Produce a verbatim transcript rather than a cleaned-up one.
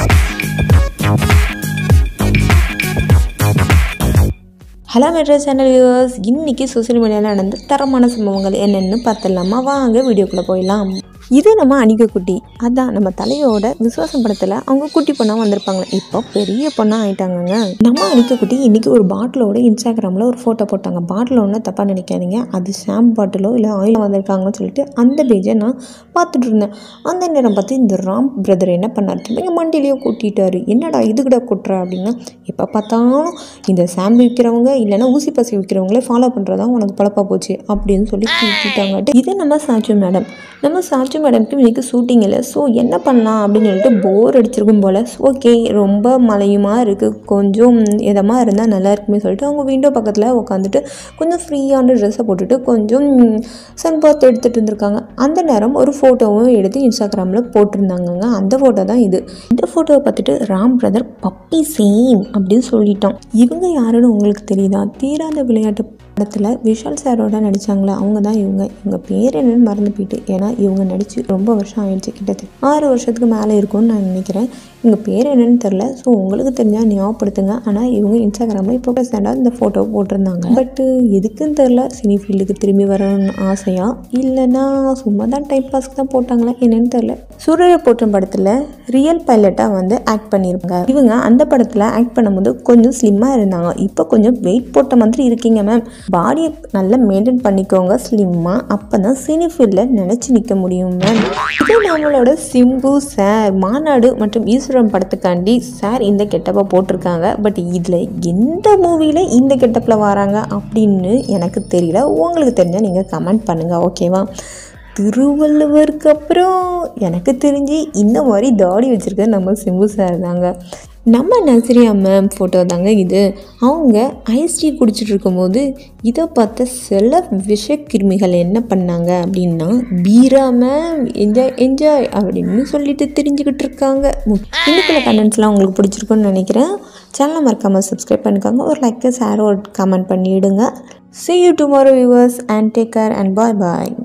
Hello metro channel viewers, இன்றைக்கி social மீடியாவில் நடந்த தரமான சம்பவங்கள் என்னென்னு பார்த்துடலாமா? வாங்க வீடியோக்குள்ளே போயிடலாம். இது நம்ம அனிகா குட்டி, அதான் நம்ம தலையோட விசுவாசம் படத்தில் அவங்க குட்டி பொண்ணாக வந்திருப்பாங்க. இப்போ பெரிய பொண்ணாக ஆகிட்டாங்கங்க. நம்ம அனிகா குட்டி இன்றைக்கி ஒரு பாட்டிலோட இன்ஸ்டாகிராமில் ஒரு ஃபோட்டோ போட்டாங்க. பாட்டில் ஒன்று தப்பாக நினைக்காதீங்க, அது ஷாம்பு பாட்டிலோ இல்லை ஆயில் வந்திருக்காங்கன்னு சொல்லிட்டு அந்த பேஜை நான் பார்த்துட்டு இருந்தேன். அந்த நேரம் பார்த்து இந்த ராம் பிரதர் என்ன பண்ணார், எங்கள் மண்டிலேயே கூட்டிட்டாரு. என்னடா இதுக்கிட்ட கொட்டுற அப்படின்னா, எப்போ பார்த்தாலும் இந்த ஷாம்பு விற்கிறவங்க இல்லைன்னா ஊசி பசி விற்கிறவங்களே ஃபாலோ பண்ணுறதா உனக்கு பழப்பாக போச்சு அப்படின்னு சொல்லி கூட்டிட்டாங்க. இது நம்ம சாச்சு மேடம். நம்ம சாச்சு மேடம்க்கு இன்றைக்கி ஷூட்டிங் இல்லை. ஸோ என்ன பண்ணலாம் அப்படின்னு சொல்லிட்டு போர் அடிச்சிருக்கும் போல், ஓகே ரொம்ப மழையுமா இருக்குது, கொஞ்சம் இதமாக இருந்தால் நல்லா இருக்குமே சொல்லிட்டு அவங்க விண்டோ பக்கத்தில் உட்காந்துட்டு கொஞ்சம் ஃப்ரீயான ட்ரெஸ்ஸை போட்டுட்டு கொஞ்சம் சன் பாத் எடுத்துகிட்டு இருந்திருக்காங்க. அந்த நேரம் ஒரு ஃபோட்டோவும் எடுத்து இன்ஸ்டாகிராமில் போட்டிருந்தாங்கங்க. அந்த ஃபோட்டோ தான் இது. இந்த ஃபோட்டோவை பார்த்துட்டு ராம் பிரதர் பப்பி சேம் அப்படின்னு சொல்லிட்டோம். இவங்க யாருன்னு உங்களுக்கு தெரியுதா? தீராத விளையாட்டு படத்தில் விஷால் சாரோட நடித்தாங்களே அவங்க தான் இவங்க. இவங்க பேர் என்னன்னு மறந்து போயிட்டு, ஏன்னா இவங்க நடித்து ரொம்ப வருஷம் ஆயிடுச்சு, கிட்டத்தட்ட ஆறு வருஷத்துக்கு மேலே இருக்கும்னு நான் நினைக்கிறேன். இவங்க பேர் என்னன்னு தெரில. ஸோ உங்களுக்கு தெரிஞ்சால் ஞாபகப்படுத்துங்க. ஆனால் இவங்க இன்ஸ்டாகிராமில் இப்போ ப்ரெசெண்டாக இந்த ஃபோட்டோ போட்டிருந்தாங்க. பட்டு எதுக்குன்னு தெரில, சினி ஃபீல்டுக்கு திரும்பி வரணும்னு ஆசையா இல்லைன்னா சும்மா தான் டைம் பாஸ்க்கு தான் போட்டாங்களா என்னன்னு தெரில. சூரிய போற்றும் படத்தில் ரியல் பைலட்டாக வந்து ஆக்ட் பண்ணியிருப்பாங்க. இவங்க அந்த படத்தில் ஆக்ட் பண்ணும்போது கொஞ்சம் ஸ்லிம்மாக இருந்தாங்க. இப்போ கொஞ்சம் வெயிட் போட்ட மாதிரி இருக்கீங்க மேம். பாடியை நல்லா மெயின்டைன் பண்ணிக்கோங்க ஸ்லிம்மாக, அப்போ தான் சினி ஃபீல்டில் நினச்சி நிற்க முடியும் மேம். இது நம்மளோட சிம்பு சார் மாநாடு மற்றும் ஈஸ்வரம் படத்துக்காண்டி சார் இந்த கெட்டப்பை போட்டிருக்காங்க. பட் இதில் எந்த மூவியில் இந்த கெட்டப்பில் வராங்க அப்படின்னு எனக்கு தெரியல. உங்களுக்கு தெரிஞ்சால் நீங்கள் கமெண்ட் பண்ணுங்கள், ஓகேவா? திருவள்ளுவருக்கு அப்புறம் எனக்கு தெரிஞ்சு இந்த மாதிரி தாடி வச்சுருக்க நம்ம சிம்பு சார் தாங்க. நம்ம நசரியா மேம் ஃபோட்டோ தாங்க இது. அவங்க ஐஸ் டீ குடிச்சிட்டு இருக்கும்போது இதை பார்த்த சில விஷக்கிருமிகள் என்ன பண்ணாங்க அப்படின்னா, பீரா மேம் என்ஜாய் என்ஜாய் அப்படின்னு சொல்லிட்டு தெரிஞ்சுக்கிட்டு இருக்காங்க. இன்னைக்குள்ள கண்டென்ட்ஸ்லாம் உங்களுக்கு பிடிச்சிருக்குன்னு நினைக்கிறேன். சேனலை மறக்காமல் சப்ஸ்கிரைப் பண்ணிக்கோங்க. ஒரு லைக் ஷேர் ஒரு கமெண்ட் பண்ணிவிடுங்க. See you tomorrow viewers and take care and bye bye.